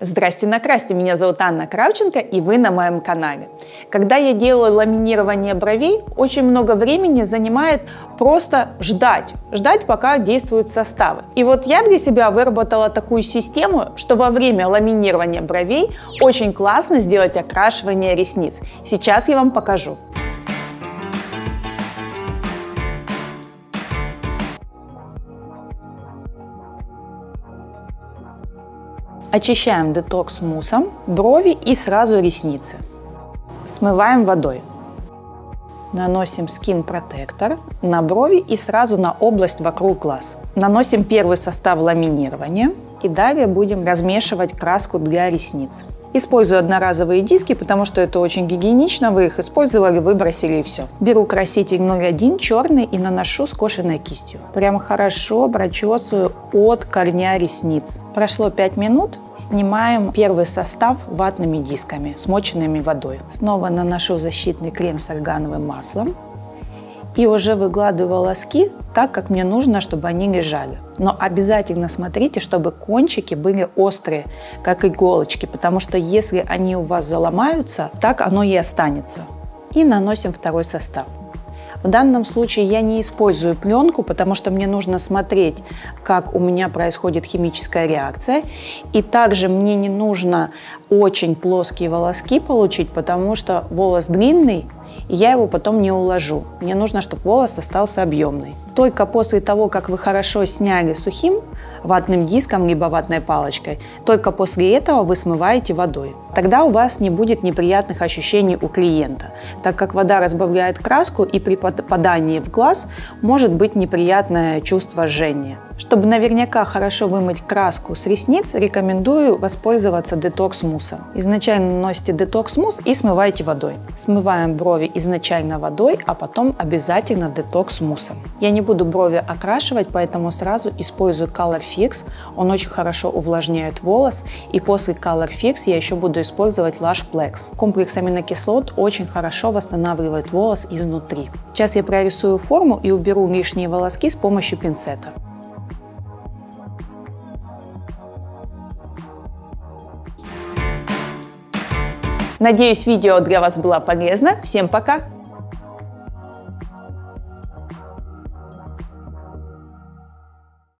Здрасте, накрасьте! Меня зовут Анна Кравченко, и вы на моем канале. Когда я делаю ламинирование бровей, очень много времени занимает просто ждать, пока действуют составы. И вот я для себя выработала такую систему, что во время ламинирования бровей очень классно сделать окрашивание ресниц. Сейчас я вам покажу. Очищаем детокс-муссом брови и сразу ресницы. Смываем водой. Наносим Skin Protector на брови и сразу на область вокруг глаз. Наносим первый состав ламинирования и далее будем размешивать краску для ресниц. Использую одноразовые диски, потому что это очень гигиенично, вы их использовали, выбросили и все. Беру краситель 01 черный и наношу скошенной кистью. Прям хорошо прочесываю от корня ресниц. Прошло 5 минут, снимаем первый состав ватными дисками, смоченными водой. Снова наношу защитный крем с органовым маслом. И уже выкладываю волоски так, как мне нужно, чтобы они лежали. Но обязательно смотрите, чтобы кончики были острые, как иголочки, потому что если они у вас заломаются, так оно и останется. И наносим второй состав. В данном случае я не использую пленку, потому что мне нужно смотреть, как у меня происходит химическая реакция. И также мне не нужно очень плоские волоски получить, потому что волос длинный, и я его потом не уложу. Мне нужно, чтобы волос остался объемный. Только после того, как вы хорошо сняли сухим ватным диском либо ватной палочкой, только после этого вы смываете водой. Тогда у вас не будет неприятных ощущений у клиента, так как вода разбавляет краску, и при попадании в глаз может быть неприятное чувство жжения. Чтобы наверняка хорошо вымыть краску с ресниц, рекомендую воспользоваться детокс-муссом. Изначально наносите детокс-мусс и смывайте водой. Смываем брови изначально водой, а потом обязательно детокс-муссом. Я не буду брови окрашивать, поэтому сразу использую Color Fix. Он очень хорошо увлажняет волос. И после Color Fix я еще буду использовать Lash Plex. Комплекс аминокислот очень хорошо восстанавливает волос изнутри. Сейчас я прорисую форму и уберу лишние волоски с помощью пинцета. Надеюсь, видео для вас было полезно. Всем пока!